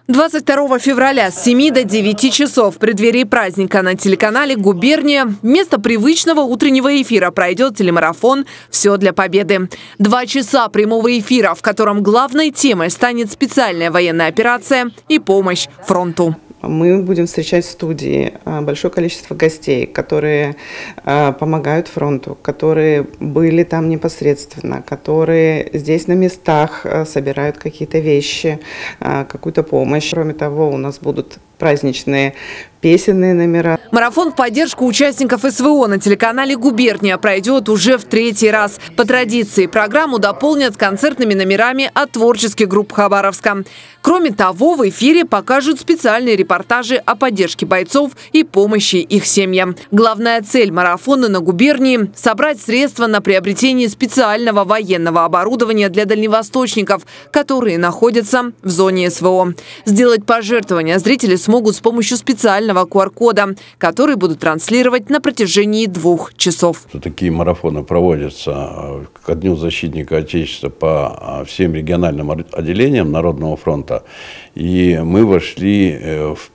22 февраля с 7 до 9 часов в преддверии праздника на телеканале «Губерния» вместо привычного утреннего эфира пройдет телемарафон «Все для победы». 2 часа прямого эфира, в котором главной темой станет специальная военная операция и помощь фронту. Мы будем встречать в студии большое количество гостей, которые помогают фронту, которые были там непосредственно, которые здесь на местах собирают какие-то вещи, какую-то помощь. Кроме того, у нас будут праздничные песенные номера. Марафон в поддержку участников СВО на телеканале «Губерния» пройдет уже в 3-й раз. По традиции программу дополнят концертными номерами от творческих групп Хабаровска. Кроме того, в эфире покажут специальные репортажи о поддержке бойцов и помощи их семьям. Главная цель марафона на «Губернии» – собрать средства на приобретение специального военного оборудования для дальневосточников, которые находятся в зоне СВО. Сделать пожертвования зрители смогут с помощью специального QR-кода, который будут транслировать на протяжении 2 часов. Такие марафоны проводятся ко Дню защитника Отечества по всем региональным отделениям Народного фронта. И мы вошли в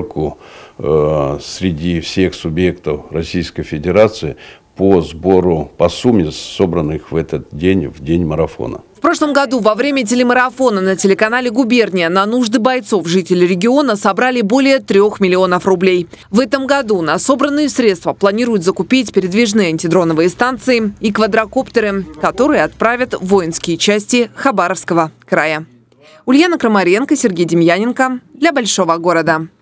5 среди всех субъектов Российской Федерации по сбору, по сумме собранных в этот день, в день марафона. В прошлом году во время телемарафона на телеканале «Губерния» на нужды бойцов жители региона собрали более 3 миллионов рублей. В этом году на собранные средства планируют закупить передвижные антидроновые станции и квадрокоптеры, которые отправят в воинские части Хабаровского края. Ульяна Крамаренко, Сергей Демьяненко для Большого города.